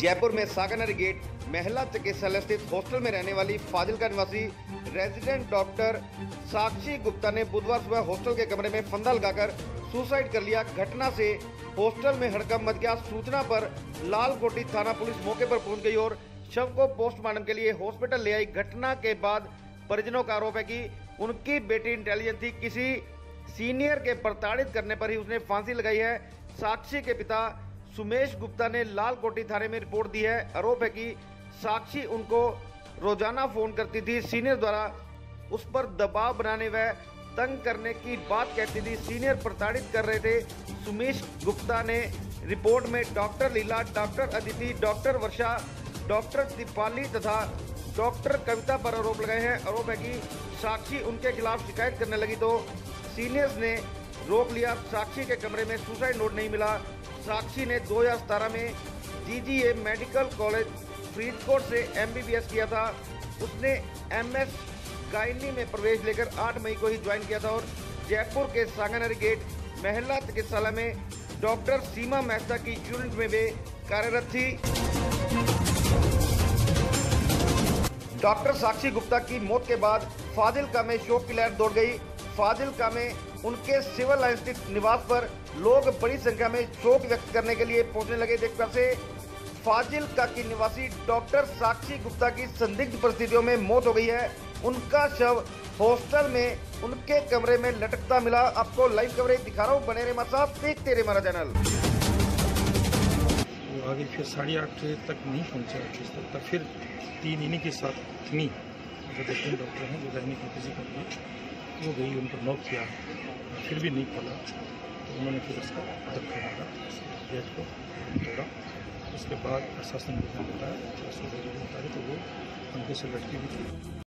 जयपुर में सागानरी गेट महिला चिकित्सालय स्थित हॉस्टल में रहने वाली फाजिल्का निवासी रेजिडेंट डॉक्टर साक्षी गुप्ता ने बुधवार सुबह हॉस्टल के कमरे में फंदा लगाकर सुसाइड कर लिया। घटना से हॉस्टल में हड़कंप मच गया। सूचना पर लालकोटी थाना पुलिस मौके पर पहुंच गई और शव को पोस्टमार्टम के लिए हॉस्पिटल ले आई। घटना के बाद परिजनों का आरोप है कि उनकी बेटी इंटेलिजेंट थी। किसी सीनियर के प्रताड़ित करने पर ही उसने फांसी लगाई है। साक्षी के पिता सुमेश गुप्ता ने लालकोटी थाने में रिपोर्ट दी है। आरोप है कि साक्षी उनको रोजाना फोन करती थी। सीनियर द्वारा उस पर दबाव बनाने व तंग करने की बात कहती थी। सीनियर प्रताड़ित कर रहे थे। सुमेश गुप्ता ने रिपोर्ट में doctor Leela, doctor Aditi, doctor Varsha, doctor Deepali तथा डॉक्टर कविता पर आरोप लगाए हैं। आरोप है कि साक्षी उनके खिलाफ शिकायत करने लगी तो सीनियर्स ने रोक लिया। साक्षी के कमरे में सुसाइड नोट नहीं मिला। साक्षी ने 2017 में जीजीए मेडिकल कॉलेज फरीदकोट से MBBS किया था। उसने MS गायनी में प्रवेश लेकर 8 मई को ही ज्वाइन किया था और जयपुर के सागानरी गेट महिला चिकित्सालय में डॉक्टर सीमा मेहता की यूनिट में वे कार्यरत थी। डॉक्टर साक्षी गुप्ता की मौत के बाद फाजिल्का में शोक की लहर दौड़ गई। फाजिल्का में उनके सिविल लाइन स्थित निवास पर लोग बड़ी संख्या में शोक व्यक्त करने के लिए पहुंचने लगे। देखकर से फाजिल्का की निवासी डॉक्टर साक्षी गुप्ता की संदिग्ध परिस्थितियों में मौत हो गई है। उनका शव हॉस्टल में उनके कमरे में लटकता मिला। आपको लाइव कवरेज दिखा रहा हूँ, बने रहे हमारे साथ, देखते रहे हमारा चैनल। वो आगे फिर 8:30 तक नहीं पहुँचा, तक फिर 3 इन्हीं के साथ इतनी जो रेजिडेंट डॉक्टर हैं जो गायनी की फिजिकल वो गई, उनको नॉक किया, फिर भी नहीं खोला तो उन्होंने फिर उसका धक्का मारा, गेट को तोड़ा। उसके बाद प्रशासन ने बताया तो वो उनके से लड़की भी थी।